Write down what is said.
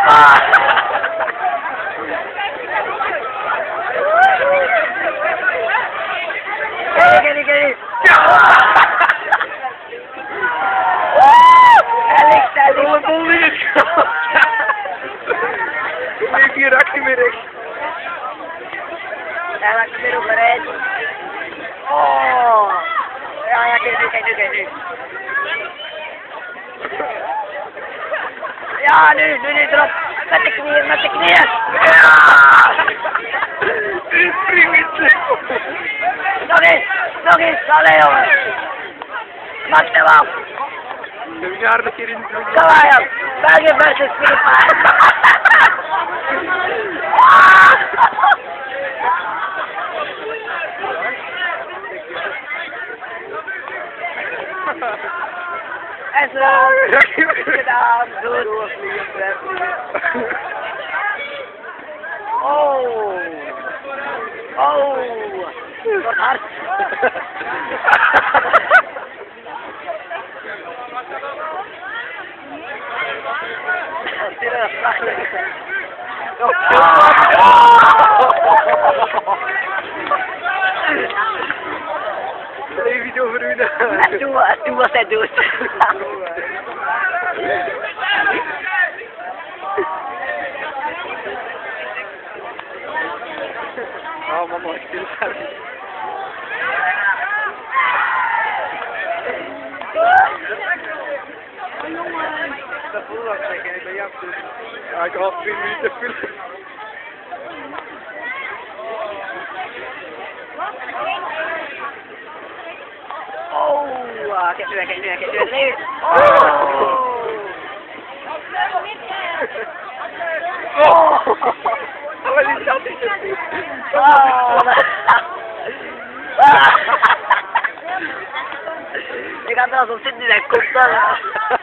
Gini. Alex. Boleh. Ini raak mere. Ela primeiro prédio. Oh! Ai, aquele. Ja, nu drop. Met de knieën. Nog eens. Allee, jongen. Maak hem af. De jaar dat je in Kom maar, joh. België versus Filipijnen. En zo. Gedaan. Goed. Oh. Wat hard. Dit is prachtig. Even over u. Doe wat hij doet. Oh, mama, ik wil het. Dat voel ik zeggen, ik ben jou goed. Ja, ik had 10 minuten filmen. Oh, kijk nu. Oh! Wat is dat niet? Ik had er al zo zitten in zijn kop.